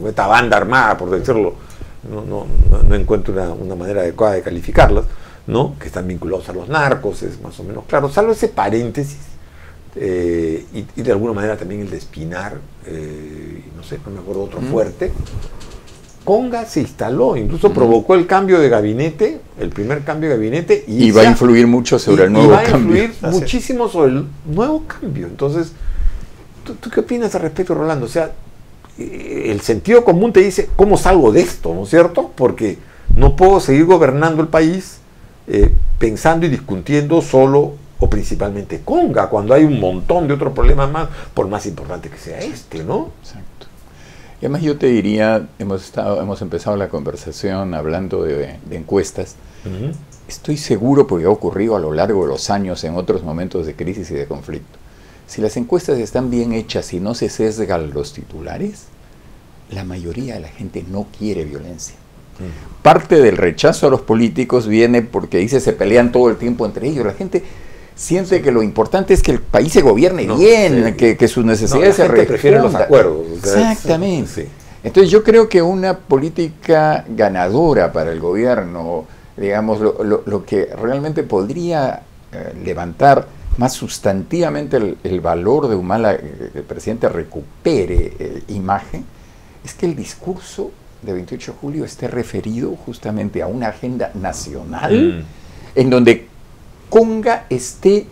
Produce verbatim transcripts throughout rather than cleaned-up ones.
esta banda armada, por decirlo, no, no, no, no encuentro una, una manera adecuada de calificarlas, ¿no? Que están vinculados a los narcos, es más o menos claro, salvo ese paréntesis, eh, y, y de alguna manera también el de Espinar, eh, no sé, no me acuerdo otro mm. fuerte. Conga se instaló, incluso mm. provocó el cambio de gabinete, el primer cambio de gabinete. Y, y va a influir mucho sobre y, el nuevo cambio. Y va a influir cambio. muchísimo sobre el nuevo cambio. Entonces, ¿tú, ¿tú qué opinas al respecto, Rolando? O sea, el sentido común te dice, ¿cómo salgo de esto? ¿No es cierto? Porque no puedo seguir gobernando el país eh, pensando y discutiendo solo o principalmente Conga, cuando hay un montón de otros problemas más, por más importante que sea este, ¿no? Exacto. Y además yo te diría, hemos, estado, hemos empezado la conversación hablando de, de encuestas. Uh-huh. Estoy seguro, porque ha ocurrido a lo largo de los años en otros momentos de crisis y de conflicto, si las encuestas están bien hechas y no se sesgan los titulares, la mayoría de la gente no quiere violencia. Uh-huh. Parte del rechazo a los políticos viene porque dice se pelean todo el tiempo entre ellos. La gente siente que lo importante es que el país se gobierne no, bien, sí. que, que sus necesidades no, la se gente prefiere los acuerdos. O sea, exactamente. Sí. Entonces yo creo que una política ganadora para el gobierno, digamos, lo, lo, lo que realmente podría eh, levantar más sustantivamente el, el valor de Humala, que el presidente recupere eh, imagen, es que el discurso de veintiocho de julio esté referido justamente a una agenda nacional mm. en donde Conga esté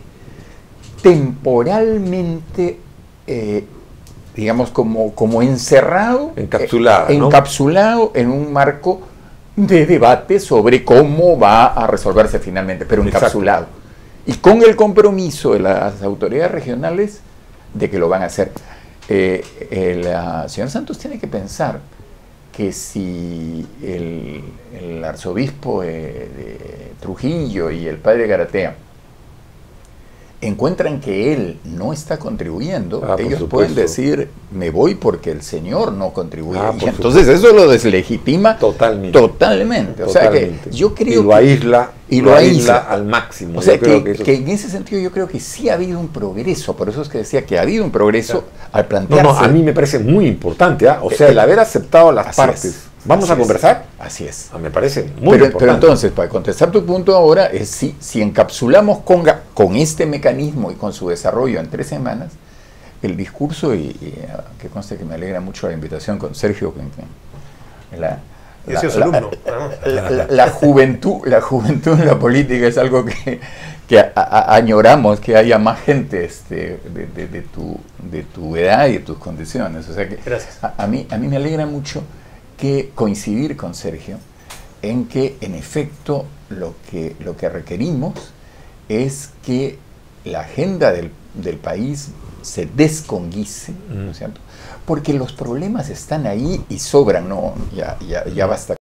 temporalmente, eh, digamos, como, como encerrado, encapsulado, eh, encapsulado ¿no? en un marco de debate sobre cómo va a resolverse finalmente, pero encapsulado. Exacto. Y con el compromiso de las autoridades regionales de que lo van a hacer. Eh, el uh, señor Santos tiene que pensar que si el, el arzobispo de, de Trujillo y el padre Garatea encuentran que él no está contribuyendo, ah, ellos pueden decir, me voy porque el señor no contribuye. Ah, y entonces eso lo deslegitima totalmente. Totalmente. O totalmente. sea que yo creo y lo aísla, y lo aísla al máximo. O sea que, que, eso... que en ese sentido yo creo que sí ha habido un progreso, por eso es que decía que ha habido un progreso claro. al plantearse. No, no, a mí me parece muy importante, ¿eh? o sea, el haber aceptado las Así partes. Es. ¿Vamos Así a conversar? Es. Así es. Me parece muy pero, importante. Pero entonces, para contestar tu punto ahora, es si, si encapsulamos Conga con este mecanismo y con su desarrollo en tres semanas, el discurso, y, y que conste que me alegra mucho la invitación con Sergio, con, con la, la, es la, alumno. La, la, la, juventud, la juventud en la política es algo que, que a, a, añoramos, que haya más gente este, de, de, de, tu, de tu edad y de tus condiciones. O sea que Gracias. A, a, mí, a mí me alegra mucho que coincidir con Sergio en que en efecto lo que, lo que requerimos es que la agenda del, del país se desconguice, ¿no es cierto? Porque los problemas están ahí y sobran, no, ya, ya, ya basta